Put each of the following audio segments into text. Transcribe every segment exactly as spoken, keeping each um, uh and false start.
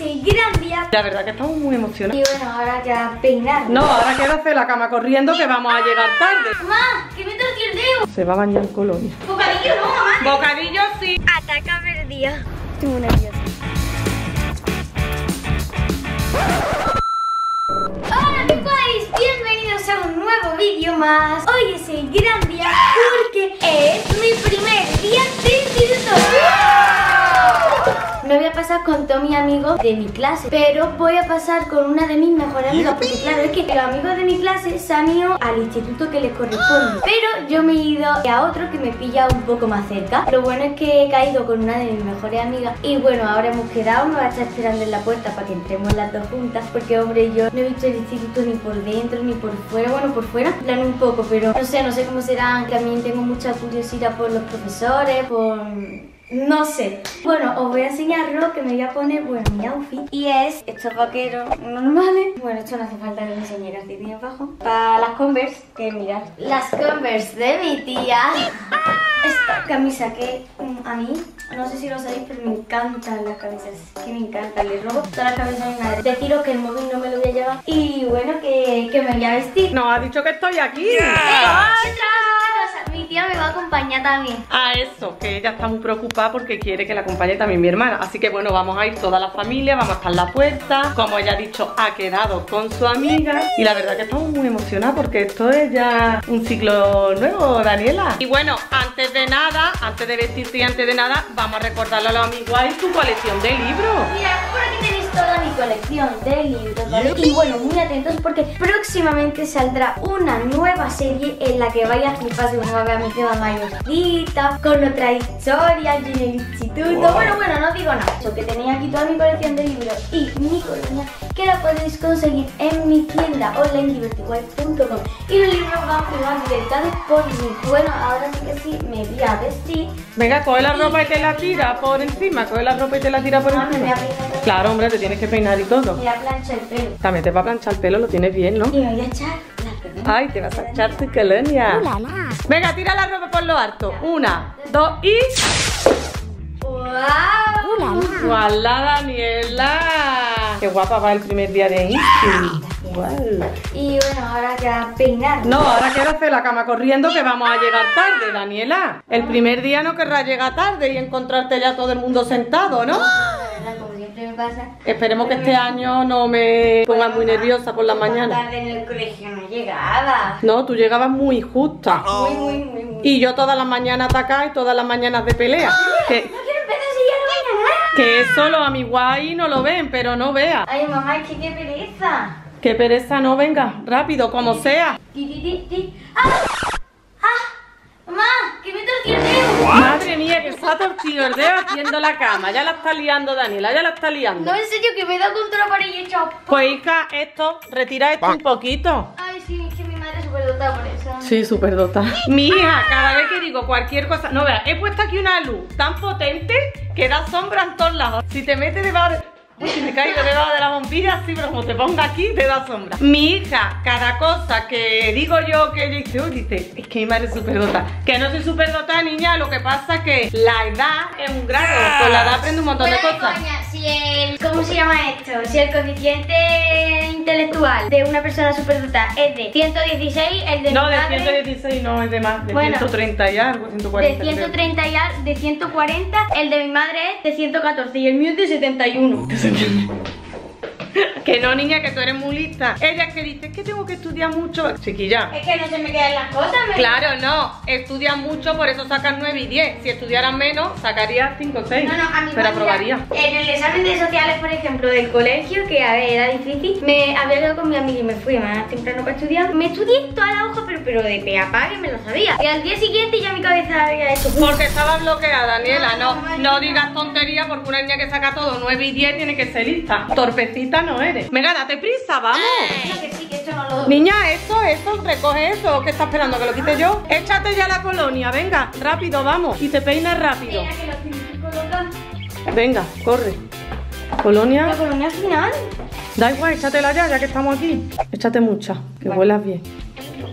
el gran día. La verdad que estamos muy emocionados. Y bueno, ahora ya peinar. No, ahora quiero hacer la cama corriendo que vamos a llegar tarde. Mamá, que me torcí el dedo. Se va a bañar Colonia. Bocadillo no, mamá. Bocadillo sí. Ataca perdido. Estoy muy nerviosa. Hola mi país, bienvenidos a un nuevo vídeo más. Hoy es el gran día porque es mi primer día de instituto. No voy a pasar con todos mis amigos de mi clase, pero voy a pasar con una de mis mejores amigas. Porque claro, es que los amigos de mi clase se han ido al instituto que les corresponde, pero yo me he ido a otro que me pilla un poco más cerca. Lo bueno es que he caído con una de mis mejores amigas. Y bueno, ahora hemos quedado, me va a estar esperando en la puerta para que entremos las dos juntas. Porque hombre, yo no he visto el instituto ni por dentro ni por fuera. Bueno, por fuera, plan un poco, pero no sé, no sé cómo serán. También tengo mucha curiosidad por los profesores, por... no sé. Bueno, os voy a enseñar lo que me voy a poner, bueno, mi outfit. Y es estos vaqueros normales. Bueno, esto no hace falta que lo enseñe, así bien bajo. Para las Converse, que mirad, las Converse de mi tía. Esta camisa que mm, a mí, no sé si lo sabéis, pero me encantan las camisas. Que me encantan, les robo todas las camisas a mi madre. Deciros que el móvil no me lo voy a llevar. Y bueno, que, que me voy a vestir. No, ha dicho que estoy aquí. Yeah. Mi tía me va a acompañar también. A eso, que ella está muy preocupada porque quiere que la acompañe también mi hermana. Así que bueno, vamos a ir toda la familia, vamos a estar en la puerta. Como ella ha dicho, ha quedado con su amiga. Y la verdad que estamos muy emocionados porque esto es ya un ciclo nuevo, Daniela. Y bueno, antes de nada, antes de vestirte y antes de nada, vamos a recordarle a los amigos ahí tu colección de libros. Mira, por aquí tenéis toda mi colección de libros, ¿vale? Y bueno, muy atentos porque próximamente saldrá una nueva serie en la que vaya a flipar según va a ver a mi tema mayorcita, con otra historia y en el instituto. Wow. Bueno, bueno, no digo nada. Eso, que tenéis aquí toda mi colección de libros y mi colonia, que la podéis conseguir en mi tienda online libertyguay punto com. Y los libros van firmados dedicados por mí. Bueno, ahora sí que sí, me voy a vestir. Venga, coge la ropa y te la tira por encima. Coge la ropa y te la tira por no, encima. Me voy a peinar. Claro, hombre, te tienes que peinar y todo. Me voy a planchar el pelo. También te va a planchar el pelo, lo tienes bien, ¿no? Y me voy a echar la colonia. Ay, te vas a echar tu colonia. ¡Ulala! Venga, tira la ropa por lo alto. Una, dos y... ¡Wow! ¡Hola, Daniela! ¡Qué guapa va el primer día de Insti! Wow. Y bueno, ahora ya peinar. No, ahora quiero hacer la cama corriendo que vamos a llegar tarde, Daniela. El primer día no querrás llegar tarde y encontrarte ya todo el mundo sentado, ¿no? Como siempre me pasa. Esperemos que este año no me ponga muy nerviosa por la mañana. Tarde en el colegio no llegaba. No, tú llegabas muy justa. Muy, muy, muy, muy. Y yo todas las mañanas atacada y todas las mañanas de pelea. Que, No quiero empezar si ya no ven a nada. que eso los amigos ahí no lo ven, pero no vea. Ay, mamá, es que qué pereza. Qué pereza, no, venga, rápido, como sea. Ti, ti, ti, ti. ¡Ah! ¡Ah! Mamá, que me torcí el dedo. Madre mía, que se ha torcido el dedo haciendo la cama. Ya la está liando, Daniela, ya la está liando. No, en serio, que me he dado contra la pared y he echado. Pues hija, esto, retira esto un poquito. Ay, sí, es que mi madre es súper dotada por eso. Sí, súper dotada. Mi hija, cada vez que digo cualquier cosa... No, veas, he puesto aquí una luz tan potente que da sombra en todos lados. Si te metes debajo de... Uy, si me caigo debajo de la bombilla, sí, pero como te ponga aquí, te da sombra. Mi hija, cada cosa que digo yo que ella dice, uy, dice, es que mi madre es súper dotada. Que no soy súper dotada, niña, lo que pasa es que la edad es un grado. Con la edad aprende un montón de Bueno, cosas. coña, si el... ¿Cómo se llama esto? Si el coeficiente intelectual de una persona súper dotada es de ciento dieciséis, el de No, mi de madre... ciento dieciséis no, es de más, de Bueno, ciento treinta y algo, ciento cuarenta. De ciento treinta y al, de ciento cuarenta, el de mi madre es de ciento catorce y el mío es de setenta y uno. Que no, niña, que tú eres muy lista. Ella que dice, es que tengo que estudiar mucho. Chiquilla. Es que no se me quedan las cosas, me... Claro, no. Estudias mucho, por eso sacas nueve y diez. Si estudiaras menos, sacarías cinco o seis. No, no, a mí pero aprobaría. En el examen de sociales, por ejemplo, del colegio, que a ver, era difícil, me había quedado con mi amiga y me fui más temprano para estudiar. Me estudié toda la hoja, pero, pero de pe a pa que me lo sabía. Y al día siguiente ya mi cabeza había hecho... Porque estaba bloqueada, Daniela. No, No, no, no no. digas tonterías porque una niña que saca todo nueve y diez tiene que ser lista. Torpecita no eres. Venga, date prisa, vamos. No, que sí, que esto no lo... Niña, esto, esto, recoge eso. ¿Qué estás esperando? ¿Que lo quite yo? Échate ya la colonia, venga, rápido, vamos. Y te peinas rápido. Mira que lo tienes que colocar. Venga, corre. Colonia. La colonia final. Da igual, échatela ya, ya que estamos aquí. Échate mucha, que Vale. huelas bien.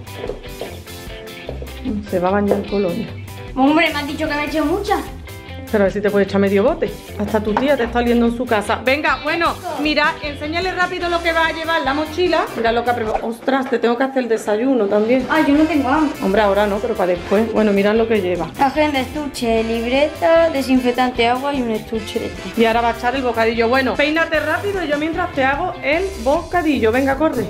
Se va a bañar Colonia. Hombre, me has dicho que me he hecho muchas. Pero a ver si te puede echar medio bote. Hasta tu tía te está oliendo en su casa. Venga, bueno, mira, enséñale rápido lo que va a llevar la mochila. Mira lo que ha preparado. Ostras, te tengo que hacer el desayuno también. Ah, yo no tengo hambre. Hombre, ahora no, pero para después. Bueno, mirad lo que lleva. Agenda, estuche, libreta, desinfectante, agua y un estuche de té. Y ahora va a echar el bocadillo. Bueno, peínate rápido y yo mientras te hago el bocadillo. Venga, corre.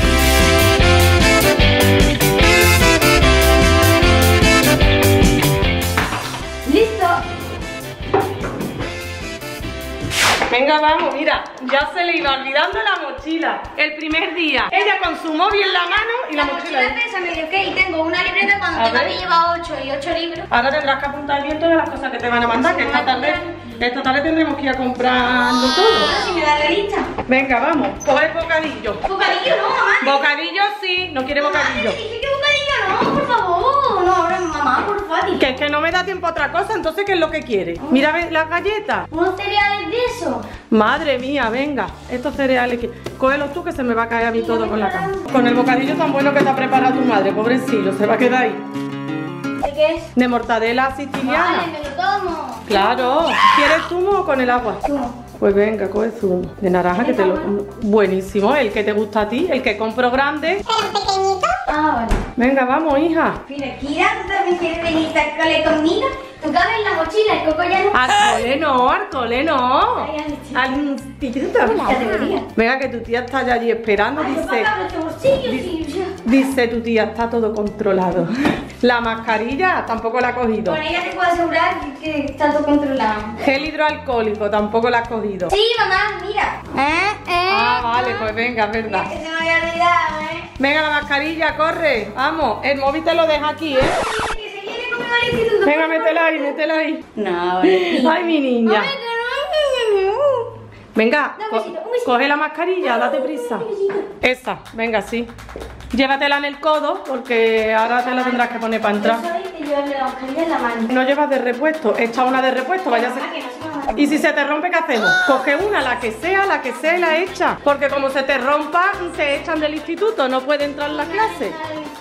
¡Listo! Venga, vamos, mira, ya se le iba olvidando la mochila. El primer día, ella con su móvil en la mano y la, La mochila. mochila pesa medio que y tengo una libreta cuando A tengo ver. que llevar ocho y ocho libros. Ahora tendrás que apuntar bien todas las cosas que te van a mandar, que esta tarde, esta tarde tendremos que ir a comprarlo todo. Si me da la lista. Venga, vamos, coge el bocadillo. Bocadillo no, mamá. Bocadillo sí, no quiere Mamá, bocadillo. te dije que bocadillo no, por favor. No, ahora mamá, por favor. Que es que no me da tiempo a otra cosa, entonces ¿qué es lo que quiere? Mira, ¿ves las galletas? ¿Unos cereales de eso? Madre mía, venga, estos cereales que... Cógelos tú que se me va a caer a mí todo con la cama. Con el bocadillo tan bueno que te ha preparado tu madre, pobrecillo, se va a quedar ahí. ¿De qué es? De mortadela siciliana. Vale, me lo tomo. Claro. ¿Quieres zumo o con el agua? Zumo. Pues venga, coge zumo. De naranja que te lo... Buenísimo, el que te gusta a ti, el que compro grande. Ah, vale. Venga, vamos, hija. Mira, Kira, ¿tú también quieres venir a cole conmigo? Tú cabes en la mochila, el coco ya no. Al cole no, al cole no. Ay, al instituto. Al instituto. Categoría. Venga, que tu tía está ya allí esperando, Ay, yo dice... pago los bolsillos y yo. Dice tu tía, está todo controlado. La mascarilla tampoco la ha cogido. Con ella te puedo asegurar que está todo controlado. Gel hidroalcohólico tampoco la has cogido. Sí, mamá, mira. ¿Eh? ¿Eh? Ah, vale, pues venga, es verdad. Que se me había olvidado, ¿eh? Venga, la mascarilla, corre. Vamos, el móvil te lo deja aquí, ¿eh? Que se viene conmigo al instituto. Venga, métela ahí, métela ahí. No, vale. Ay, mi niña. Ay, que no. Venga, Un co- besito, un besito. coge la mascarilla, date prisa. Esa, venga, sí. Llévatela en el codo porque ahora te la tendrás que poner para entrar. Yo soy de llevarme la mascarilla en la mano. No llevas de repuesto, echa una de repuesto, vaya a ser... Ah, que no se me va a- Y si se te rompe, ¿qué hacemos? Coge una, la que sea, la que sea y la echa. Porque como se te rompa, te echan del instituto, no puede entrar en la clase.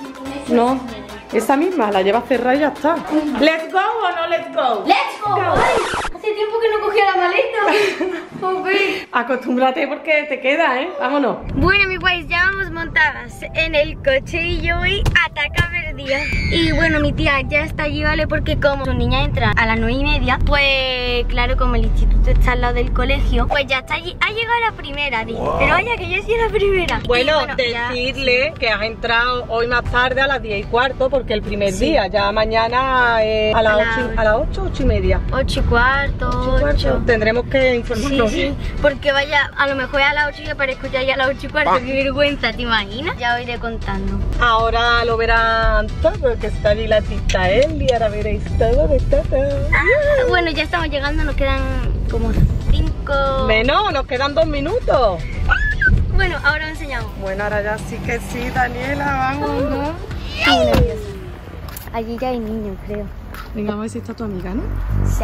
No, esa misma, la llevas cerrada y ya está. ¿Let's go o no let's go? ¡Let's go! Ay, hace tiempo que no cogía la maleta. Joder. Acostúmbrate porque te queda, ¿eh? Vámonos. Bueno, mi guays, ya vamos montadas en el coche y yo voy a ataca perdida. Y bueno, mi tía ya está allí, ¿vale? Porque como su niña entra a las nueve y media, pues claro, como el instituto está al lado del colegio, pues ya está allí. Ha llegado la primera, dice. Pero vaya, que yo soy la primera. Bueno, Y ya- decirle que has entrado hoy más tarde a las diez y cuarto porque el primer Sí. día, ya mañana eh, a las A la- ocho, a las ocho, ocho y media. Ocho y cuarto, Ocho y cuarto. ocho. Tendremos que Sí, informarnos sí, bien. porque vaya, a lo mejor a las ocho y aparezco ya a las ocho y cuarto, qué vergüenza, ¿te imaginas? Ya os iré contando. Ahora lo verán todo, que está allí la tita Eli, ahora veréis todo de todo. Bueno, ya estamos llegando, nos quedan como cinco... Menos, nos quedan dos minutos. Bueno, ahora os enseñamos. Bueno, ahora ya sí que sí, Daniela, vamos, ¿no? Estoy nerviosa. Allí ya hay niños, creo. Venga, vamos a ver si está tu amiga, ¿no? Sí.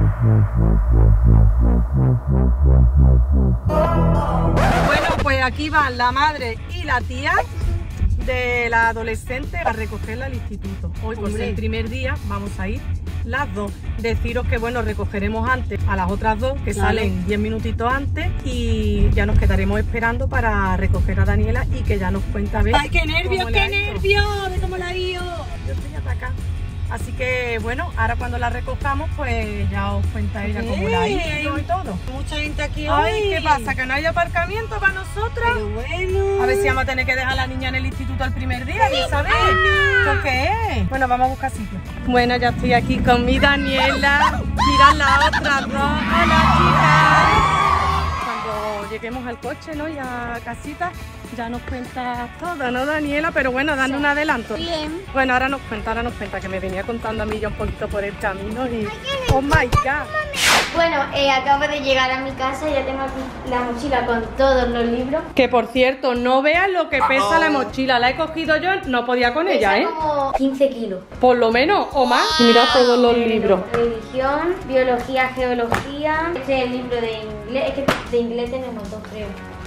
Bueno, pues aquí van la madre y la tía de la adolescente a recogerla al instituto. Hoy, por ser el primer día, vamos a ir las dos. Deciros que, bueno, recogeremos antes a las otras dos, que Claro. salen diez minutitos antes, y ya nos quedaremos esperando para recoger a Daniela y que ya nos cuenta a ver. ¡Ay, qué nervios, cómo le qué ha ido. nervios! ¡Ve cómo la lío! Yo estoy atacada. Así que, bueno, ahora cuando la recojamos, pues ya os cuenta ella cómo la ha ido y todo. Mucha gente aquí Ay, hoy. ¿qué pasa? ¿Que no hay aparcamiento para nosotras? Pero bueno. A ver si vamos a tener que dejar a la niña en el instituto el primer día, ¿sabes? ¿Esto qué es? Bueno, vamos a buscar sitio. Bueno, ya estoy aquí con mi Daniela. Mirad la otra dos. Hola, chicas. Cuando lleguemos al coche, ¿no? Y a casita, ya nos cuenta todo, ¿no, Daniela? Pero bueno, dando un adelanto. Bien. Bueno, ahora nos cuenta, ahora nos cuenta, que me venía contando a mí ya un poquito por el camino y... ¡Oh, my God! Bueno, eh, acabo de llegar a mi casa y ya tengo aquí la mochila con todos los libros. Que, por cierto, no veas lo que pesa la mochila. La he cogido yo, no podía con ella, Pesa ¿eh? como quince kilos. Por lo menos, o más. Mira todos los libros. Religión, biología, geología. Este es el libro de inglés. Es que de inglés tenemos dos, creo.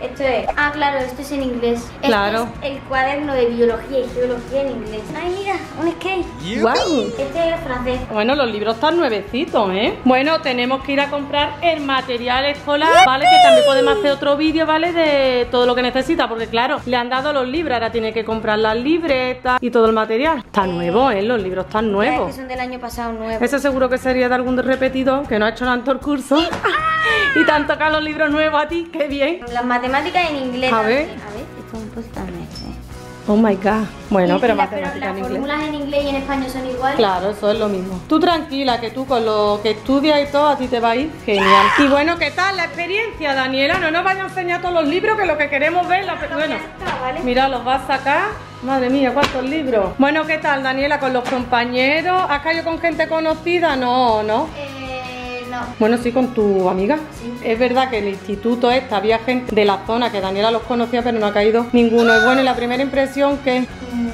Esto es. Ah, claro, esto es en inglés. Claro. Este es el cuaderno de biología y geología en inglés. Ay, mira, un skate. Wow. Este es francés. Bueno, los libros están nuevecitos, ¿eh? Bueno, tenemos que ir a comprar el material escolar, ¿vale? Que también podemos hacer otro vídeo, ¿vale? De todo lo que necesita, porque claro, le han dado los libros, ahora tiene que comprar las libretas y todo el material. Está nuevo, ¿eh? Los libros están nuevos. Que son del año pasado nuevos. Ese seguro que sería de algún repetidor que no ha hecho tanto el curso. Y te han tocado los libros nuevos a ti, qué bien. Las matemáticas en inglés. A ver. A ver, esto es un post también, ¿eh? Oh my god. Bueno, Y pero la- matemáticas las en inglés. fórmulas en inglés y en español son iguales. Claro, eso es lo mismo. Tú tranquila, que tú con lo que estudias y todo, a ti te va a ir genial. Y bueno, ¿qué tal la experiencia, Daniela? No nos vaya a enseñar todos los libros, que lo que queremos ver... La... Bueno, está, ¿vale? mira, los vas a sacar. Madre mía, cuántos libros. Bueno, ¿qué tal, Daniela, con los compañeros? ¿Has caído con gente conocida? No, ¿no? Eh, no. Bueno, sí, con tu amiga. Sí. Es verdad que el instituto este había gente de la zona que Daniela los conocía, pero no ha caído ninguno. Y bueno, y la primera impresión que... Mm,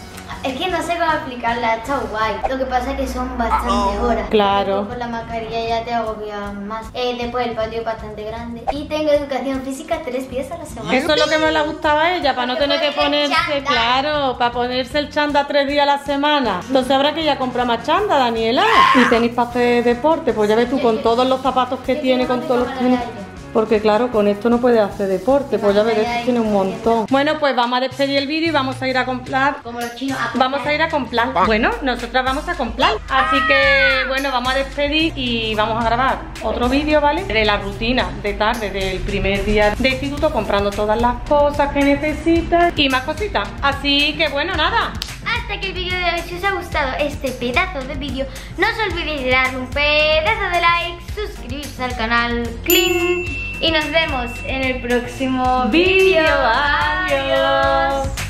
Es que no sé cómo explicarla, está guay. Lo que pasa es que son bastantes horas. Claro. Con la mascarilla ya te agobias más. Eh, después el patio es bastante grande. Y tengo educación física tres días a la semana. Eso es lo que más le gustaba a ella, para no tener que poner el ponerse, chándal. claro, para ponerse el chanda tres días a la semana. Entonces habrá que ya comprar más chanda, Daniela. Y tenis para hacer deporte, pues ya ves tú con todos los zapatos que tiene, con todos los tenis. Porque claro, con esto no puedes hacer deporte, pues ya ves, esto tiene un montón. Bueno, pues vamos a despedir el vídeo y vamos a ir a comprar. Como los chinos. a Vamos a ir a comprar. Bueno, nosotras vamos a comprar. Así que, bueno, vamos a despedir y vamos a grabar otro vídeo, ¿vale? De la rutina de tarde, del primer día de instituto, comprando todas las cosas que necesitas y más cositas. Así que, bueno, nada. Hasta que el vídeo de hoy, si os ha gustado este pedazo de vídeo, no os olvidéis de darle un pedazo de like, suscribirse al canal Clean y nos vemos en el próximo vídeo. Adiós.